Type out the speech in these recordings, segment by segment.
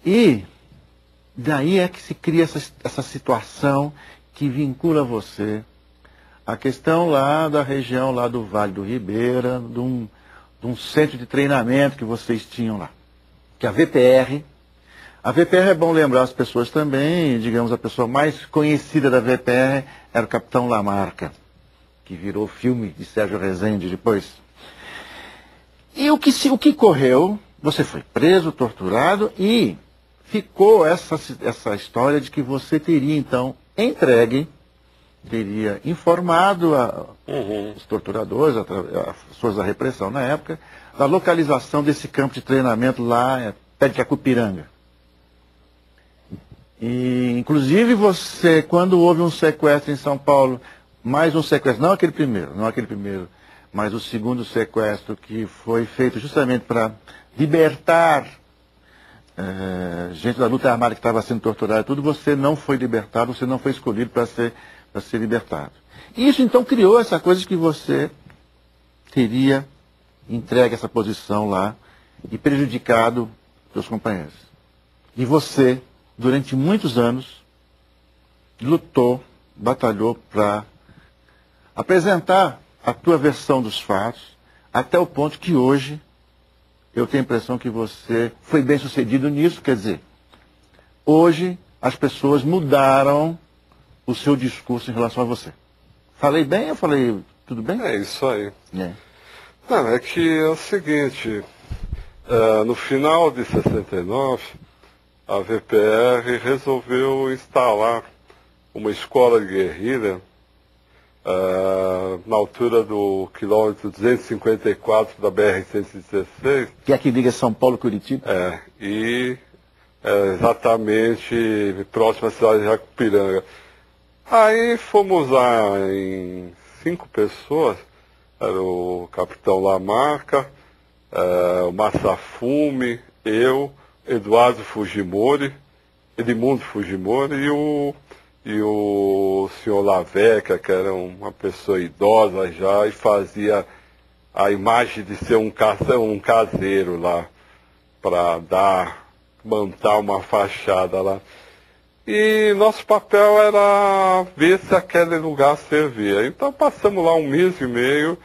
E daí é que se cria essa situação que vincula você à questão lá da região, lá do Vale do Ribeira, de um centro de treinamento que vocês tinham lá, que é a VPR. A VPR é bom lembrar as pessoas também, digamos, a pessoa mais conhecida da VPR era o Capitão Lamarca, que virou filme de Sérgio Rezende depois. E o que correu, você foi preso, torturado e ficou essa história de que você teria então entregue, teria informado os torturadores, as forças da repressão na época, da localização desse campo de treinamento lá perto de Acupiranga. E, inclusive, você, quando houve um sequestro em São Paulo, mais um sequestro, não aquele primeiro, mas o segundo sequestro que foi feito justamente para libertar gente da luta armada que estava sendo torturada e tudo, você não foi libertado, você não foi escolhido para ser libertado. E isso, então, criou essa coisa de que você teria entregue essa posição lá e prejudicado seus companheiros. E você, durante muitos anos, lutou, batalhou para apresentar a tua versão dos fatos, até o ponto que hoje eu tenho a impressão que você foi bem sucedido nisso. Quer dizer, hoje as pessoas mudaram o seu discurso em relação a você. Falei bem ou falei tudo bem? É isso aí. É. Não, é que é o seguinte, no final de 69, a VPR resolveu instalar uma escola de guerrilha na altura do quilômetro 254 da BR-116. Que é a que liga São Paulo e Curitiba? E exatamente próximo à cidade de Jacupiranga. Aí fomos lá em 5 pessoas, era o Capitão Lamarca, o Massafume, eu, Eduardo Fujimori, Edmundo Fujimori e o senhor Laveca, que era uma pessoa idosa já e fazia a imagem de ser um caseiro lá, para montar uma fachada lá. E nosso papel era ver se aquele lugar servia. Então passamos lá 1 mês e meio,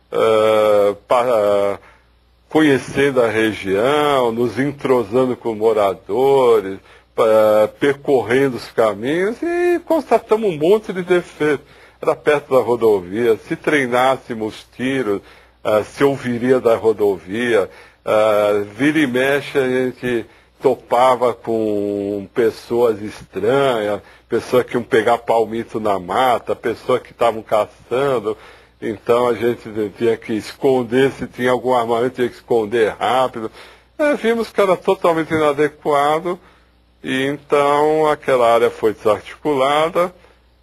conhecendo a região, nos entrosando com moradores, percorrendo os caminhos e constatamos um monte de defeitos. Era perto da rodovia, se treinássemos tiros, se ouviria da rodovia, vira e mexe a gente topava com pessoas estranhas, pessoas que iam pegar palmito na mata, pessoas que estavam caçando. Então a gente tinha que esconder, se tinha algum armamento, tinha que esconder rápido. Vimos que era totalmente inadequado, e então aquela área foi desarticulada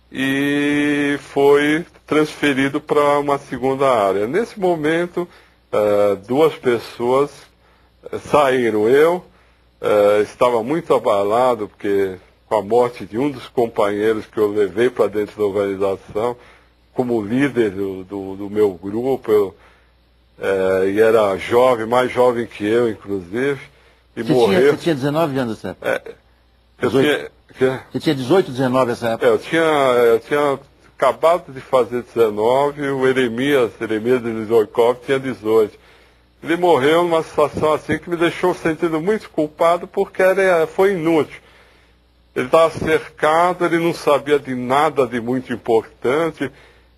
e foi transferido para uma segunda área. Nesse momento, 2 pessoas saíram. Eu estava muito abalado, porque com a morte de um dos companheiros que eu levei para dentro da organização, como líder do meu grupo, e era jovem, mais jovem que eu, inclusive, e morreu. Você tinha 19 anos nessa época? Você tinha 18, 19 nessa época? Eu tinha acabado de fazer 19, o Eremias Delisorkov tinha 18. Ele morreu numa situação assim que me deixou sentindo muito culpado, porque foi inútil. Ele estava cercado, ele não sabia de nada de muito importante,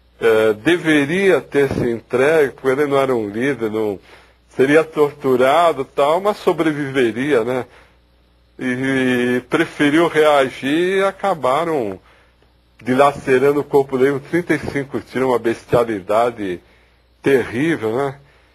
deveria ter se entregue, porque ele não era um líder, não seria torturado e tal, mas sobreviveria, né? E preferiu reagir e acabaram dilacerando o corpo dele com 35 tiros, uma bestialidade terrível, né?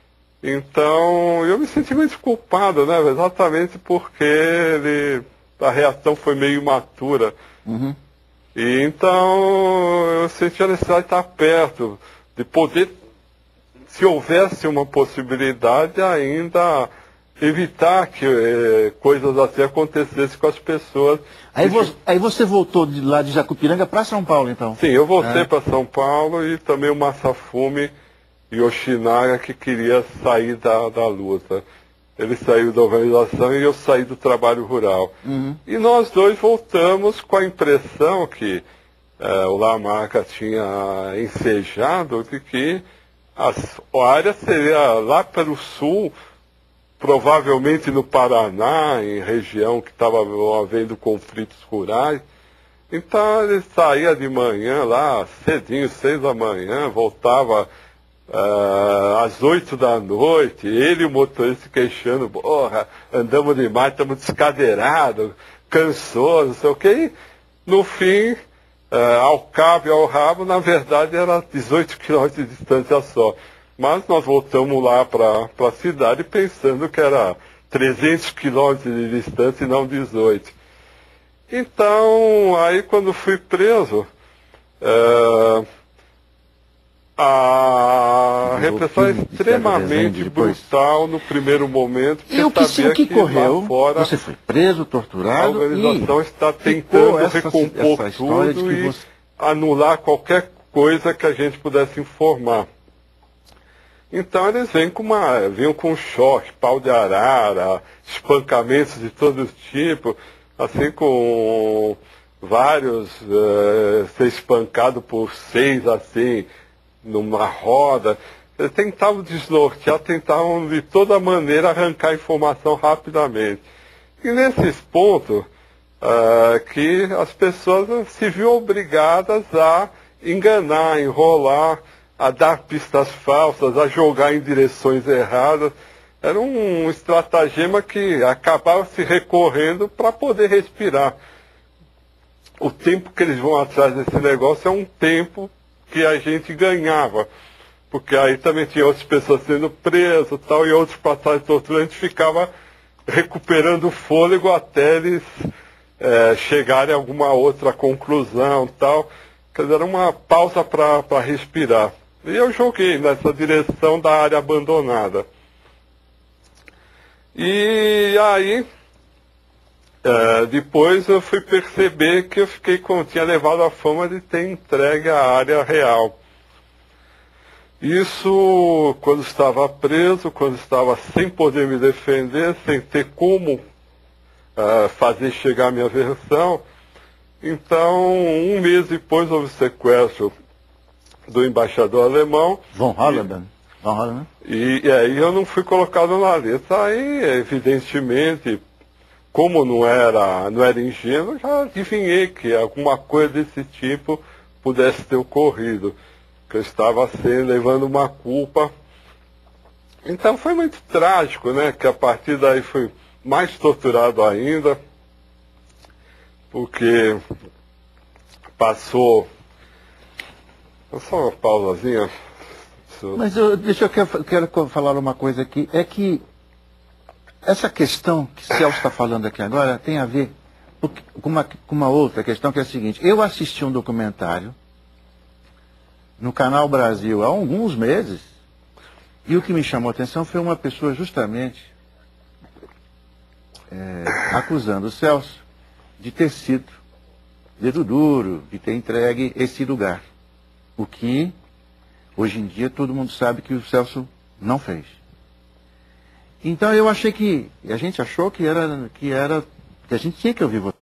Então, eu me senti muito culpado, né? Exatamente porque a reação foi meio imatura. Uhum. E então, eu senti a necessidade de estar perto, de poder, se houvesse uma possibilidade, ainda evitar que coisas assim acontecessem com as pessoas. Aí você voltou de lá de Jacupiranga para São Paulo, então? Sim, eu voltei para São Paulo, e também o Massafume Yoshinaga, que queria sair da luta. Ele saiu da organização e eu saí do trabalho rural. Uhum. E nós dois voltamos com a impressão que o Lamarca tinha ensejado de que a área seria lá pelo sul, provavelmente no Paraná, em região que estava havendo conflitos rurais. Então ele saía de manhã lá, cedinho, 6 da manhã, voltava às 8 da noite, ele e o motorista se queixando, porra, andamos demais, estamos descadeirados, cansou, não sei o quê. E, no fim, ao cabo e ao rabo, na verdade era 18 quilômetros de distância só. Mas nós voltamos lá para a cidade pensando que era 300 quilômetros de distância e não 18. Então, aí quando fui preso, a repressão é extremamente brutal no primeiro momento. E o que correu? Lá fora, você foi preso, torturado, a organização está tentando recompor tudo e anular qualquer coisa que a gente pudesse informar. Então eles vinham com choque, pau de arara, espancamentos de todo tipo, assim com vários ser espancado por 6 assim, numa roda. Eles tentavam desnortear, tentavam de toda maneira arrancar informação rapidamente. E nesses pontos que as pessoas se viam obrigadas a enganar, enrolar, a dar pistas falsas, a jogar em direções erradas. Era um estratagema que acabava se recorrendo para poder respirar. O tempo que eles vão atrás desse negócio é um tempo que a gente ganhava. Porque aí também tinha outras pessoas sendo presas tal, e outros passagens de tortura, a gente ficava recuperando o fôlego até eles chegarem a alguma outra conclusão tal. Quer dizer, era uma pausa para respirar. E eu joguei nessa direção da área abandonada. E aí, depois eu fui perceber que eu tinha levado a fama de ter entregue a área real. Isso quando estava preso, quando estava sem poder me defender, sem ter como fazer chegar a minha versão. Então, um mês depois houve o sequestro do embaixador alemão. Von Hollander. E aí eu não fui colocado na lista. Aí, evidentemente, como não era ingênuo, já adivinhei que alguma coisa desse tipo pudesse ter ocorrido. Que eu estava levando uma culpa. Então foi muito trágico, né? Que a partir daí fui mais torturado ainda. Porque passou... Só uma pausazinha. Mas eu quero falar uma coisa aqui. É que essa questão que o Celso está falando aqui agora tem a ver com uma outra questão, que é a seguinte. Eu assisti um documentário no Canal Brasil há alguns meses, e o que me chamou a atenção foi uma pessoa justamente acusando o Celso de ter sido dedo duro, de ter entregue esse lugar. O que, hoje em dia, todo mundo sabe que o Celso não fez. Então eu achei a gente achou que a gente tinha que ouvir você.